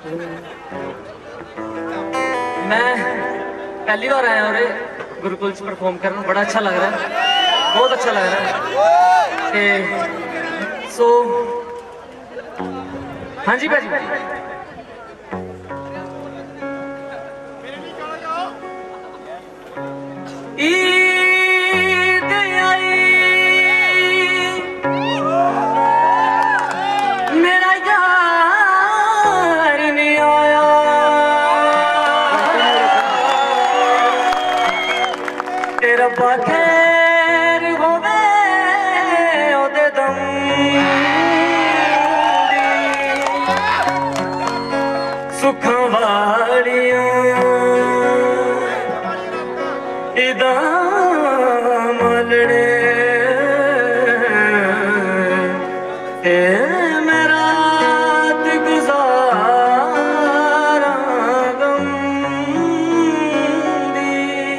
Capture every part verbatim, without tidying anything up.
मैं पहली बार आया और गुरुकुल च परफॉर्म करना बड़ा अच्छा लग रहा है, बहुत अच्छा लग रहा है। ते सो हाँ जी भाजी ईद आई मेरा यार नहीं आया, तेरा बखैर होवे ओदे दम सुखां वालियां इदा मलड़े ए मैं रात गुजारा गम दी।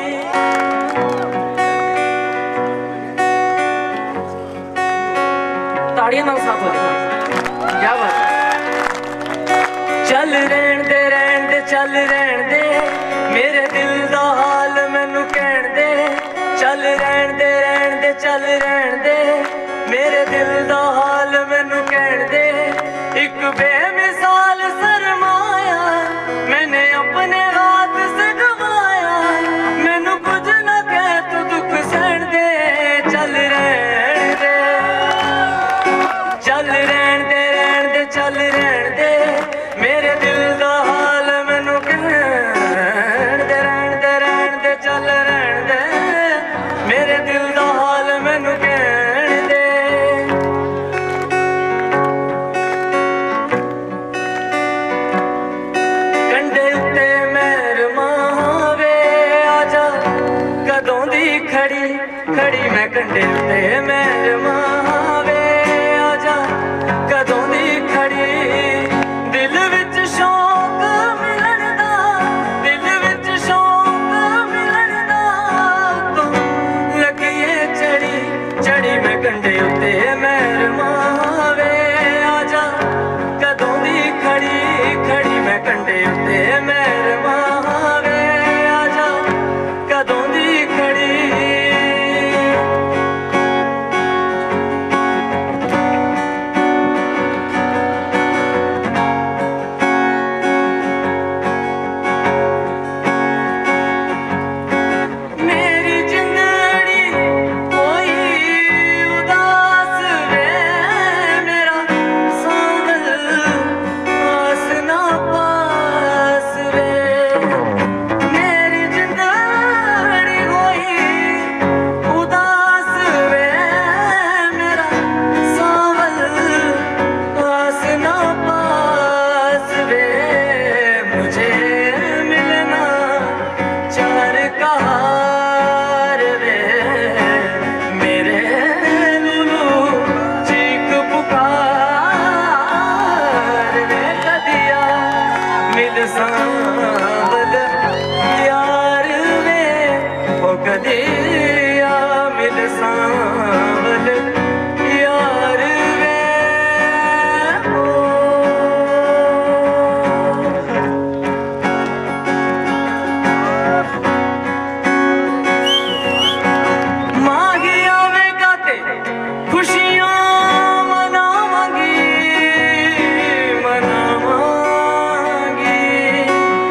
ताड़ियां नाल साथ हो जाए, क्या बात। चल रहन दे रहन दे चल रहन दे मेरे दिल दा हाल मैनू कहन दे, चल रहन दे रहन दे चल रहन दे मेरे दिल दा हाल मैनू कहन दे। एक बेमिसाल सरमाया मैंने अपने हाथ से गवाया, मैनू कुछ ना कह तू दुख सहन दे। चल रहन दे चल रहन दे रहन दे चल रहन दे मेरे दिल दा हाल मैनू कहन दे। रहन दे रहन दे चल रहन दे मेरे दिल दा हाल मैनू कहन दे। कंडे उत्ते मेहरमां वे आजा कदों दी खड़ी खड़ी मैं कंडे उत्ते मेहरमां वे आजा कदों दी खड़ी। दिल विच शौक मिलन दा दिल विच शौक मिलन दा तू लगिए चढ़ी चढ़ी मैं कंडे उत्ते मेहरमां वे आजा कदों दी खड़ी खड़ी मैं कंडे उत्ते मेहरमां वे आजा कदों दी खड़ी। मेरी जिंदड़ी कोई उदास वे मेरा सांवल आस ना पास वे। मेरी जिंदड़ी कोई उदास वे मेरा सांवल आस ना पास वे। मुझे मिलना चार कहार वे मेरे लुलू चीख पुकार वे। कदिया मिल सांवल यार वे ओ कदिया मिल सांवल यार वे ओ। माही आवेगा ते खुशियां मनावांगी मनावांगी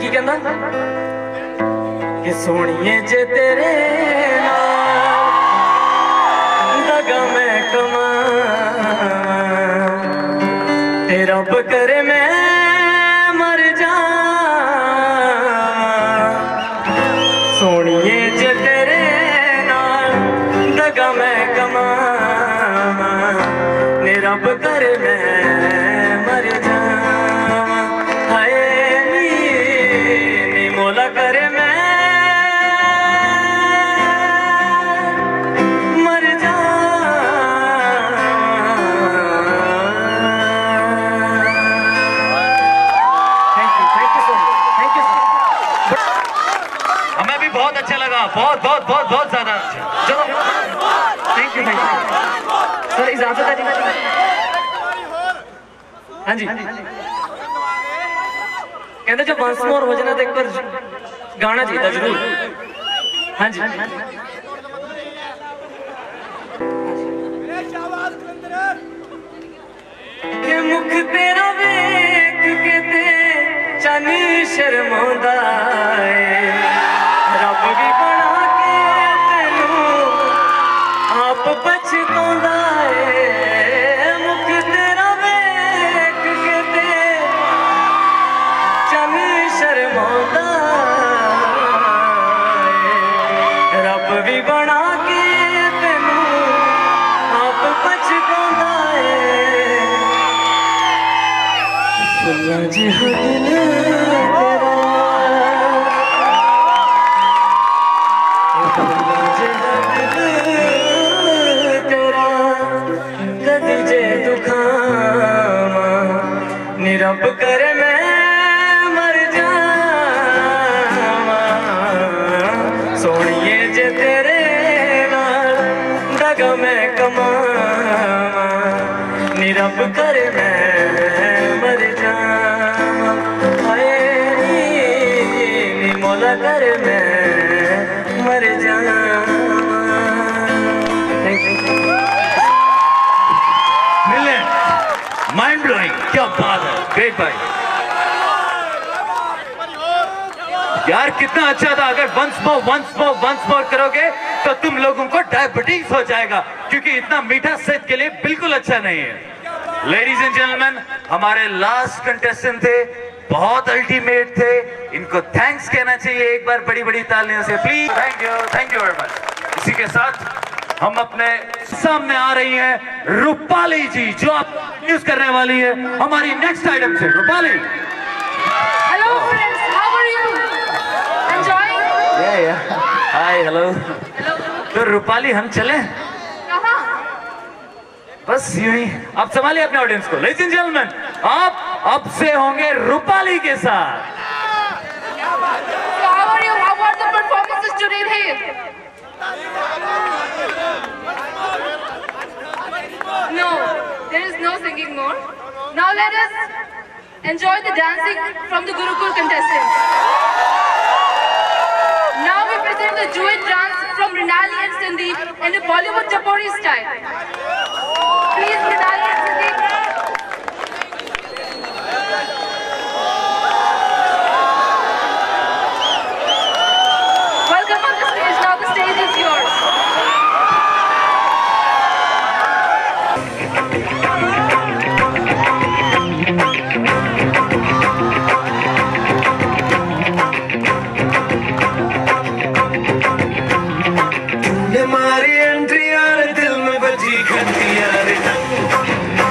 की कहंदा कि सोनिए जे तेरे नाल दगा मैं कमा ते रब करे मैं मर जा सोनिए जे तेरे नाल दगा मैं कमा ने रब करे मैं मर जा हाय नी नी मोला करे मैं मर जा thank you thank you so much thank you so much हमें भी बहुत अच्छा लगा बहुत बहुत बहुत बहुत ज्यादा चलो thank you thank you sir इजाजत है जी हाँ जी कहते जब वंस मोर हो जाना तो एक बार गाना चाहिए जरूर हाँ जी के मुख तेरा वेख के ते चन शर्मांदा है रब भी बना के तेनू आप पछतांदा है मुख तेरा वेख के ते चन शर्मांदा है रब भी बना के तेनू आप पछतांदा है फुल्लां जिहा दिल तेरा फुल्लां जिहा दिल तेरा कदी जे दुखावां नी रब करे मैं मर जावां सोनिए जे तेरे नाल दगा मैं कमावां नी रब करे मैं मर जावां हाय नी मौला करे मैं मर जावां thank you brilliant mind blowing क्या बात है ग्रेट भाई यार कितना अच्छा था अगर once more once more once more करोगे तो तुम लोगों को डायबिटीज हो जाएगा क्योंकि इतना मीठा सेहत के लिए बिल्कुल अच्छा नहीं है लेडीज एंड जेंटलमैन हमारे लास्ट कंटेस्टेंट थे बहुत अल्टीमेट थे इनको थैंक्स कहना चाहिए एक बार बड़ी बड़ी तालियों से please thank you thank you very much इसी के साथ हम अपने सामने आ रही हैं रूपाली जी जो आप न्यूज करने वाली है हमारी नेक्स्ट आइटम से Rupali Hello friends, how are you? Enjoying? yeah yeah hi hello Hello. तो रूपाली हम चले कहाँ? बस यूं ही आप संभालिए अपने ऑडियंस को लेडीज एंड जेंटलमैन आप अब से होंगे रूपाली के साथ So how are you? How are the performances today here? No, there is no singing more. Now let us enjoy the dancing from the Gurukul contestants. Now we present the duet dance from Rinali and Sindhi in a Bollywood Japori style. Please, Rinali and Sindhi. Welcome on the stage. Now the stage is yours. हमारी entry यार दिल में बजी घंटी यार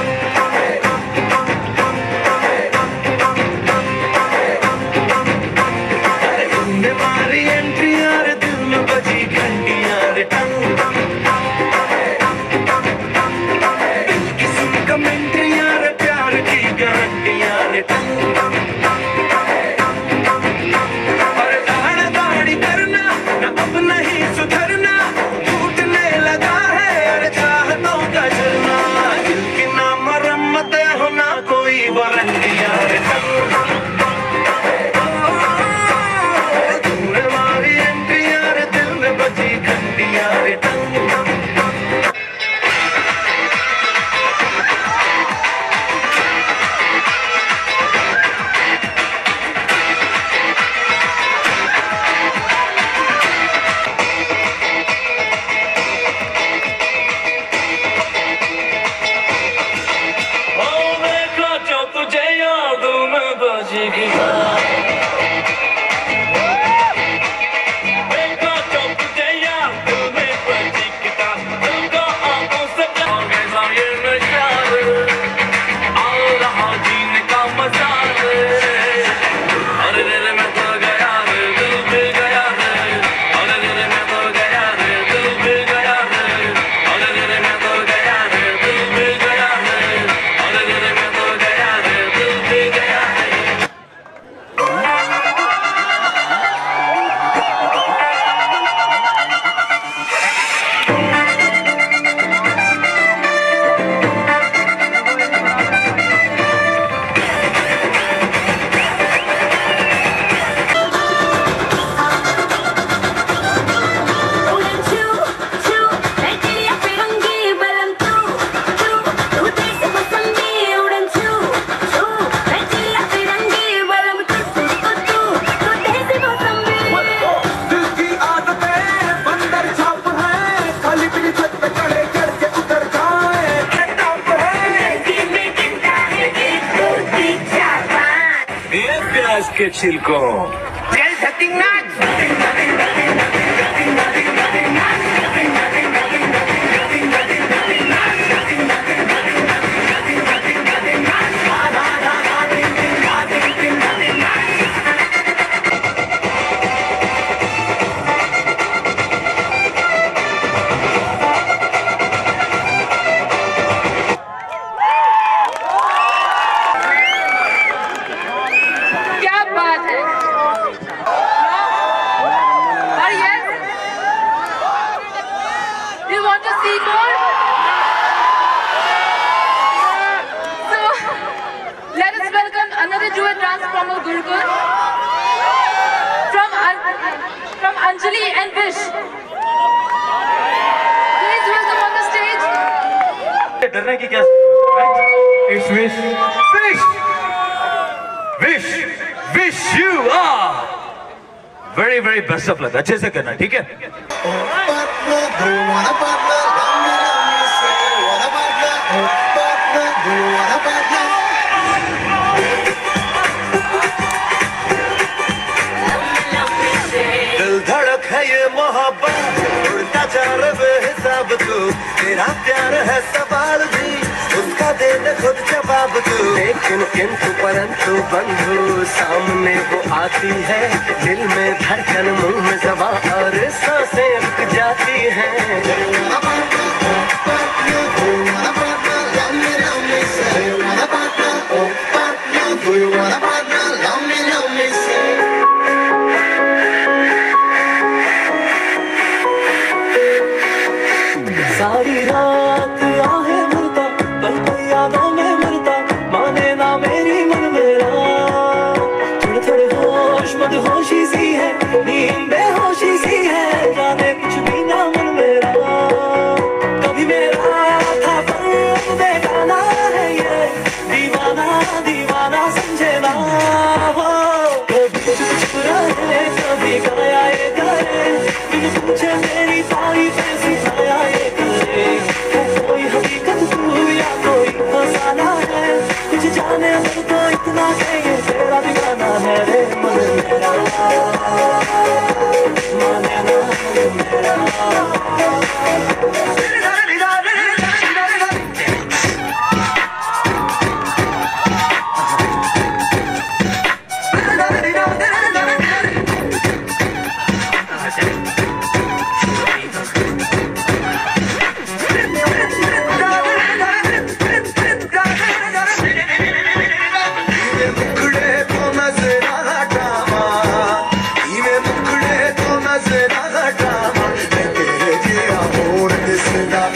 जाएगी। देखा तो तुझे यार दिल में प्रतीकता, दिल का आंखों से कैसा ये नशा आ रहा जीने का मजा। अरे रे मैं तो गया रे, दिल भी गया रे। अरे रे मैं तो गया रे, दिल भी गया रे। अरे रे मैं तो गया रे, दिल भी गया रे। अरे रे मैं तो गया रे, दिल भी गया रे। प्याज के छिलकों duet dance from our Gurukul, from, An from Anjali and Vish. Please welcome on the stage. डरने की क्या? It's Vish. Vish. Vish. Wish you are very very best of luck. अच्छे से करना, ठीक है? उड़ता जा रहा बेहिसाब तू, तेरा प्यार है सवाल भी, उसका दे दे खुद जवाब तू। लेकिन किंतु परंतु बंधु सामने वो आती है, दिल में धड़कन मुंह में ज़बां और सांसें रुक जाती हैं। सारी रात आहें भरता, पल पल यादों में मरता, माने ना मेरी मन मेरा। थोड़े थोड़े होश मदहोशी सी है, नींद बेहोशी सी है, जाने कुछ भी ना मन मेरा। कभी मेरा था पर बेगाना है ये, दीवाना दीवाना समझे ना हो। कभी चुप चुप रहे, कभी गाया ये करे, बिन पूछे मेरी तारीफ सिखाया ये करे। कोई हकीकत तू या कोई फसाना है, कुछ जाने अगर तो इतना है ये तेरा दीवाना है रे मन मेरा, माने ना मेरा। Nada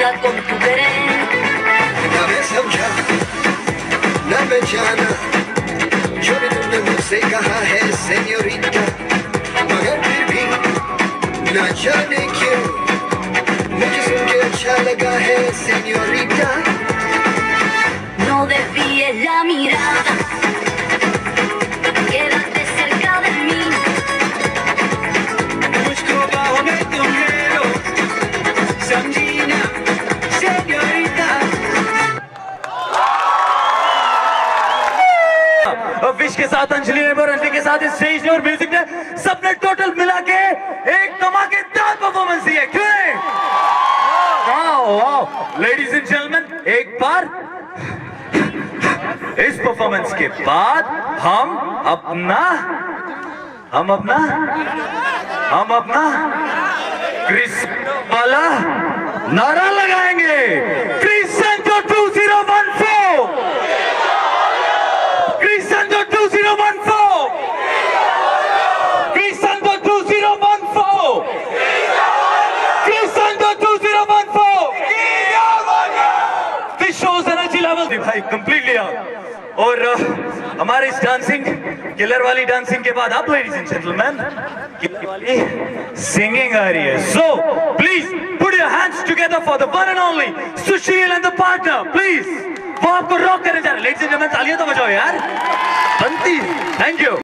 vida con tu querer. ना मैं समझा ना मैं जाना जो भी तुमने मुझसे कहा है सेन्योरिटा, मगर फिर भी ना जाने क्यों मुझे सुन के अच्छा लगा है सेन्योरिटा. No desvíes la mirada, quédate cerca de mí. मुझको बाहों में तुम ले लो, समझी ना सेन्योरिटा. विश के साथ अंजलि ने और अंजलि के साथ इस स्टेज ने और म्यूजिक ने सबने टोटल मिला के एक धमाकेदार परफॉर्मेंस दी है. क्यों नहीं? Wow wow. Ladies and gentleman, एक बार इस परफॉर्मेंस के बाद हम अपना हम अपना हम अपना क्रिस वाला नारा लगाएंगे. Crescendo two zero one four, crescendo two zero one four, crescendo two zero one four, crescendo two zero one four. This shows energy level भाई कंप्लीटली आउट. और uh, हमारे इस डांसिंग किलर वाली डांसिंग के बाद आप लेडीज एंड जेंटलमैन किलर वाली singing आ रही है. So please put your hands together for the one and only Sushil and the partner. Please वो आपको रॉक करने जा रहे हैं. लेडीज एंड जेंटलमैन तालियां तो बजाओ यार, बनती. Thank you.